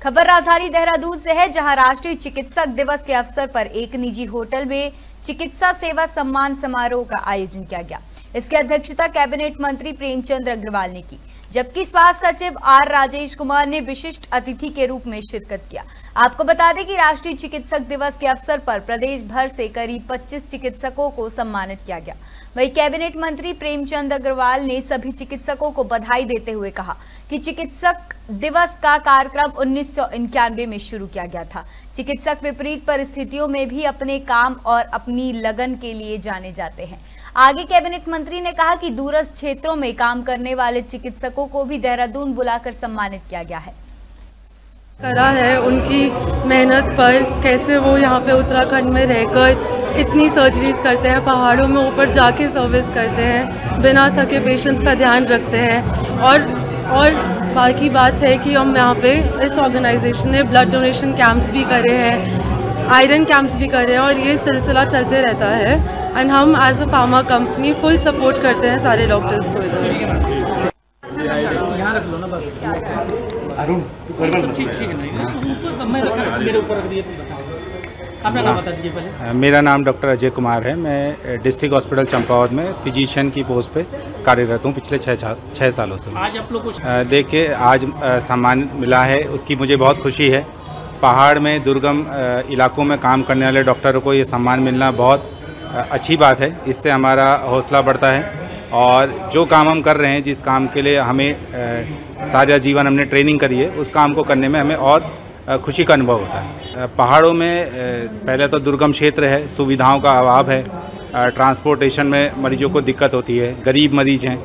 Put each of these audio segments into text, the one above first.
खबर राजधानी देहरादून से है, जहां राष्ट्रीय चिकित्सक दिवस के अवसर पर एक निजी होटल में चिकित्सा सेवा सम्मान समारोह का आयोजन किया गया। इसकी अध्यक्षता कैबिनेट मंत्री प्रेमचंद अग्रवाल ने की, जबकि स्वास्थ्य सचिव आर राजेश कुमार ने विशिष्ट अतिथि के रूप में शिरकत किया। आपको बता दें कि राष्ट्रीय चिकित्सक दिवस के अवसर पर प्रदेश भर से करीब 25 चिकित्सकों को सम्मानित किया गया। वहीं कैबिनेट मंत्री प्रेमचंद अग्रवाल ने सभी चिकित्सकों को बधाई देते हुए कहा कि चिकित्सक दिवस का कार्यक्रम 1991 में शुरू किया गया था। चिकित्सक विपरीत परिस्थितियों में भी अपने काम और अपनी लगन के लिए जाने जाते हैं। आगे कैबिनेट मंत्री ने कहा कि दूरस्थ क्षेत्रों में काम करने वाले चिकित्सकों को भी देहरादून बुलाकर सम्मानित किया गया है। करा है उनकी मेहनत पर, कैसे वो यहाँ पे उत्तराखंड में रहकर इतनी सर्जरीज करते हैं, पहाड़ों में ऊपर जाके सर्विस करते हैं, बिना थके पेशेंट्स का ध्यान रखते हैं। और बाकी बात है कि हम यहाँ पे इस ऑर्गेनाइजेशन ने ब्लड डोनेशन कैंप्स भी करे हैं, आयरन कैंप्स भी करे हैं और ये सिलसिला चलते रहता है। एंड हम as a pharma company full support करते हैं सारे डॉक्टर्स को इधर। यहाँ रख लो ना बस। अरुण ठीक है नहीं मैं मेरे ऊपर रख दिए। अपना नाम बता दीजिए पहले। मेरा नाम डॉक्टर अजय कुमार है। मैं डिस्ट्रिक्ट हॉस्पिटल चंपावत में फिजिशियन की पोस्ट पे कार्यरत हूँ पिछले 6 सालों से। आज आप लोग कुछ देखिए, आज सम्मान मिला है, उसकी मुझे बहुत खुशी है। पहाड़ में दुर्गम इलाकों में काम करने वाले डॉक्टरों को ये सम्मान मिलना बहुत अच्छी बात है। इससे हमारा हौसला बढ़ता है और जो काम हम कर रहे हैं, जिस काम के लिए हमें सारा जीवन हमने ट्रेनिंग करी है, उस काम को करने में हमें और खुशी का अनुभव होता है। पहाड़ों में पहले तो दुर्गम क्षेत्र है, सुविधाओं का अभाव है, ट्रांसपोर्टेशन में मरीजों को दिक्कत होती है, गरीब मरीज हैं,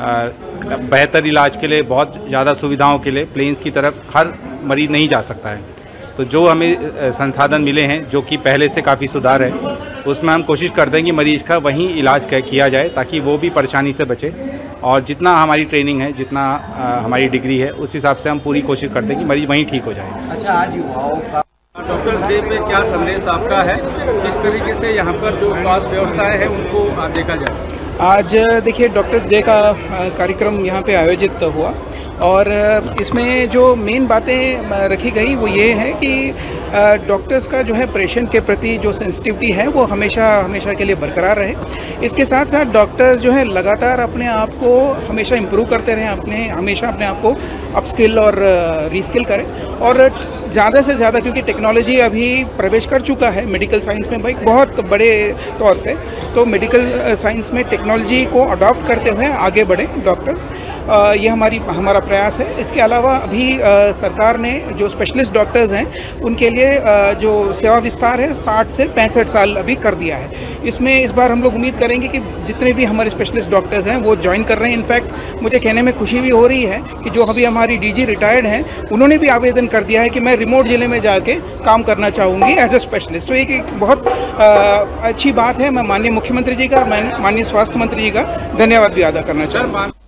बेहतर इलाज के लिए बहुत ज़्यादा सुविधाओं के लिए प्लेन्स की तरफ हर मरीज नहीं जा सकता है। तो जो हमें संसाधन मिले हैं, जो कि पहले से काफ़ी सुधार है, उसमें हम कोशिश करते हैं कि मरीज़ का वहीं इलाज किया जाए ताकि वो भी परेशानी से बचे। और जितना हमारी ट्रेनिंग है, जितना हमारी डिग्री है, उस हिसाब से हम पूरी कोशिश करते हैं कि मरीज़ वहीं ठीक हो जाए। अच्छा, आज युवाओं का डॉक्टर्स डे पे क्या संदेश आपका है? किस तरीके से यहाँ पर जो स्वास्थ्य व्यवस्थाएं हैं उनको देखा जाए? आज देखिए, डॉक्टर्स डे का कार्यक्रम यहाँ पे आयोजित हुआ और इसमें जो मेन बातें रखी गई वो ये है कि डॉक्टर्स का जो है पेशेंट के प्रति जो सेंसिटिविटी है वो हमेशा के लिए बरकरार रहे। इसके साथ साथ डॉक्टर्स जो है लगातार अपने आप को हमेशा इम्प्रूव करते रहें, हमेशा अपने आप को अपस्किल और रीस्किल करें। और ज़्यादा से ज़्यादा, क्योंकि टेक्नोलॉजी अभी प्रवेश कर चुका है मेडिकल साइंस में भाई बहुत बड़े तौर पे, तो मेडिकल साइंस में टेक्नोलॉजी को अडॉप्ट करते हुए आगे बढ़े डॉक्टर्स, ये हमारा प्रयास है। इसके अलावा अभी सरकार ने जो स्पेशलिस्ट डॉक्टर्स हैं उनके लिए जो सेवा विस्तार है 60 से 65 साल अभी कर दिया है। इसमें इस बार हम लोग उम्मीद करेंगे कि जितने भी हमारे स्पेशलिस्ट डॉक्टर्स हैं वो ज्वाइन कर रहे हैं। इनफैक्ट मुझे कहने में खुशी भी हो रही है कि जो अभी हमारी डीजी रिटायर्ड हैं उन्होंने भी आवेदन कर दिया है कि मैं रिमोट जिले में जाके काम करना चाहूँगी एज ए स्पेशलिस्ट। तो एक बहुत अच्छी बात है। मैं माननीय मुख्यमंत्री जी का, माननीय स्वास्थ्य मंत्री जी का धन्यवाद भी अदा करना चाहूँगा।